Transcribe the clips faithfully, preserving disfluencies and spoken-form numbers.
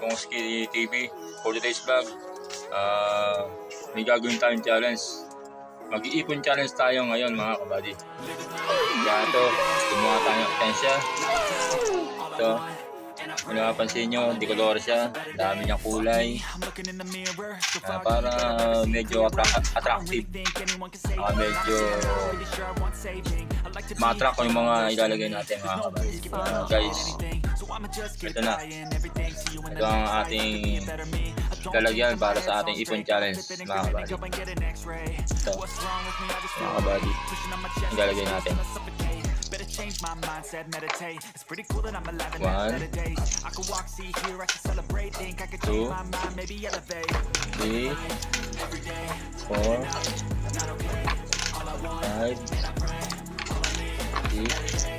Vhongskie T V. For today's vlog, uh, may gagawin tayong challenge. Mag-iipon challenge tayo ngayon mga kabady. Kaya ito, gumawa tayo ng pensya. Ito, kung napapansin nyo, di color siya. Dami niyang kulay. Uh, para medyo attra- attractive. Uh, medyo ma-attract ko yung mga ilalagay natin mga kabady. Uh, guys, ito na. Ito ang ating lalagyan para sa ating ipon challenge mga kabady. Ito mga kabady, ilalagay natin. One, two, three, four, five, six,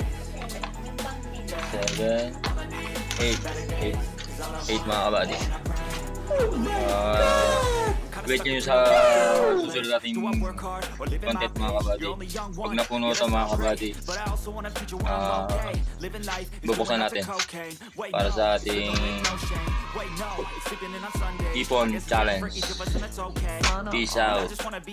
seven, eight, eight, eight mga kabady. Uh, wait nyo sa susunod nating content mga kabady. Pag napuno ito mga kabady, uh, bubuksan natin para sa ating ipon challenge. Peace out.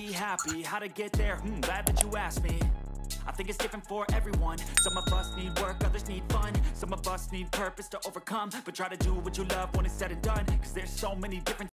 I think it's different for everyone. Some of us need work, others need fun. Some of us need purpose to overcome. But try to do what you love when it's said and done, 'cause there's so many different